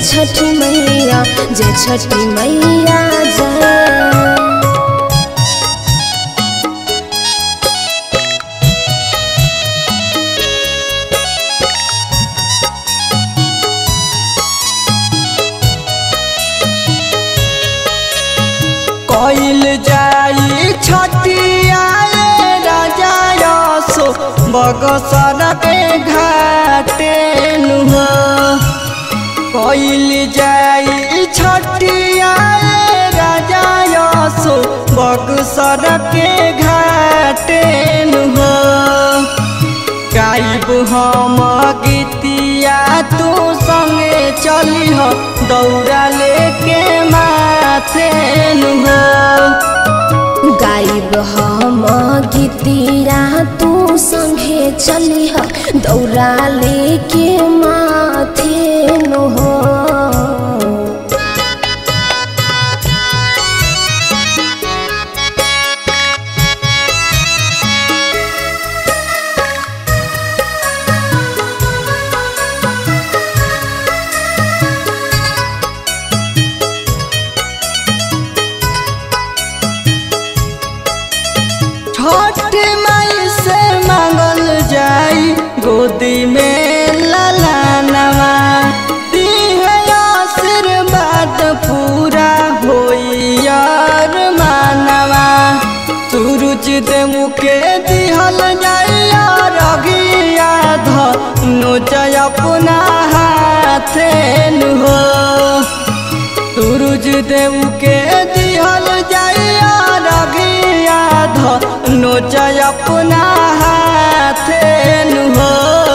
छठी मैया जय छठी मैया जय। कइल जाई छठिया राजा यसो बगसर के घाटे नुह। कइल जाई छठिया राजा यसो बगसर के घाटे नुह। गाइब हम गीतिया तू संगे चलिह दौड़ा लेके माथे नुह। गाइब हम गीतिया तू संगे चलिह दौड़ा लेके माथे नुह। छठ माई से मांगल जाई गोदी में ललनवा। दिहे आशीर्वाद पूरा होई यार मानवा। सूरज देव के दिहल जाई रगिया धनु जय अपना हाथे नुहो। सूरज देव के दिहल जाई रगिया धनु जय अपना हाथे नुहो।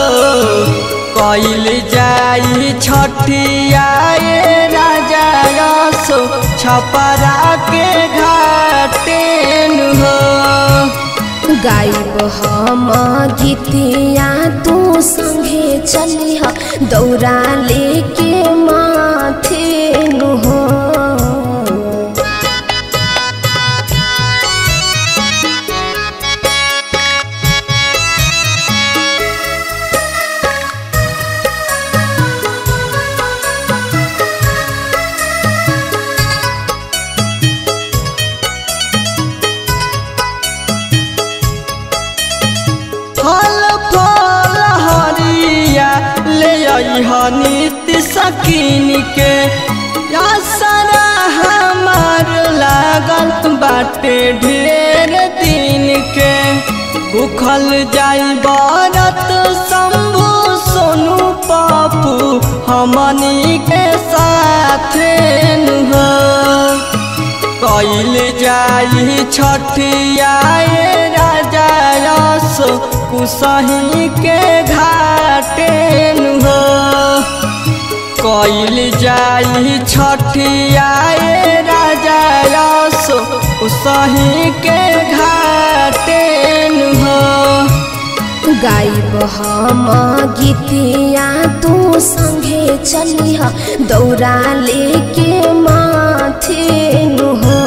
कइल जाई छठिया राजा यसो छपरा के घाटे नुहो। गाइब हम गीतिया तू संगे चलिह दौड़ा लेके माथे नुहो। फल फल हरिया ले नित्य सकीन के। सारा हमार लागल बाटे ढेर दिन के। भूखल जाई बरत शंभु सोनू पप्पू हमनी के साथे नुह। कइल जाई छठिया राजा यसो कुसही के घाटे नुह। कइल जाई छठिया राजा यसो कुसही के घाटे नुह। गाइब हम गीतिया तू संगे चलिह दौड़ा लेके माथे नुहो।